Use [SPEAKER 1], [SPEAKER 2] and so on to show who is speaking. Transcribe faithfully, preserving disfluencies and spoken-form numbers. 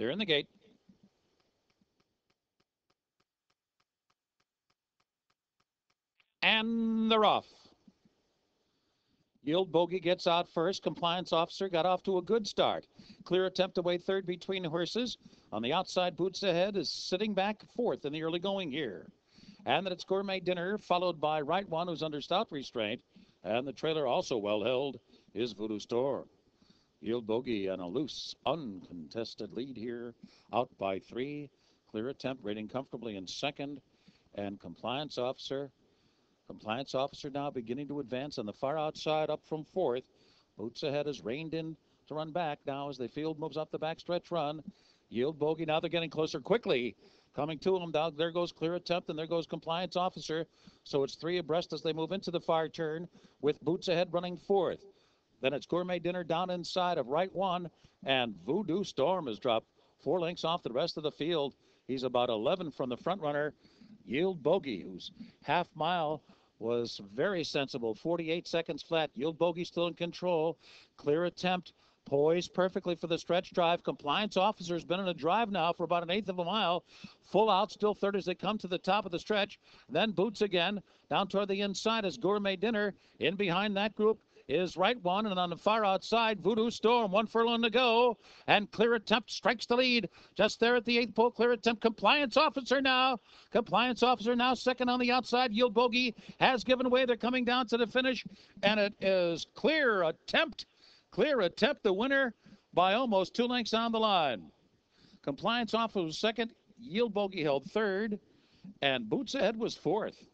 [SPEAKER 1] They're in the gate. And they're off. Yield Bogey gets out first. Compliance Officer got off to a good start. Clear Attempt away third between horses. On the outside, Boots Ahead is sitting back fourth in the early going here. And then it's Gourmet Dinner, followed by Right One, who's under stout restraint. And the trailer, also well held, is Voodoo Storm. Yield Bogey on a loose, uncontested lead here, out by three. Clear Attempt rating comfortably in second. And Compliance Officer Compliance Officer now beginning to advance on the far outside up from fourth. Boots Ahead is reined in to run back now as the field moves up the backstretch run. Yield Bogey, now they're getting closer quickly. Coming to them, down there goes Clear Attempt, and there goes Compliance Officer. So it's three abreast as they move into the far turn with Boots Ahead running fourth. Then it's Gourmet Dinner down inside of Right One, and Voodoo Storm has dropped four lengths off the rest of the field. He's about eleven from the front runner, Yield Bogey, who's half mile was very sensible. forty-eight seconds flat. Yield Bogey still in control. Clear Attempt poised perfectly for the stretch drive. Compliance Officer has been in a drive now for about an eighth of a mile. Full out, still third as they come to the top of the stretch. Then Boots again. Down toward the inside is Gourmet Dinner. In behind that group is Right One, and on the far outside, Voodoo Storm. One furlong to go, and Clear Attempt strikes the lead. Just there at the eighth pole, Clear Attempt. Compliance Officer now. Compliance Officer now second on the outside. Yield Bogey has given way. They're coming down to the finish, and it is Clear Attempt. Clear Attempt, the winner by almost two lengths on the line. Compliance Officer was second. Yield Bogey held third, and Boots Ahead was fourth.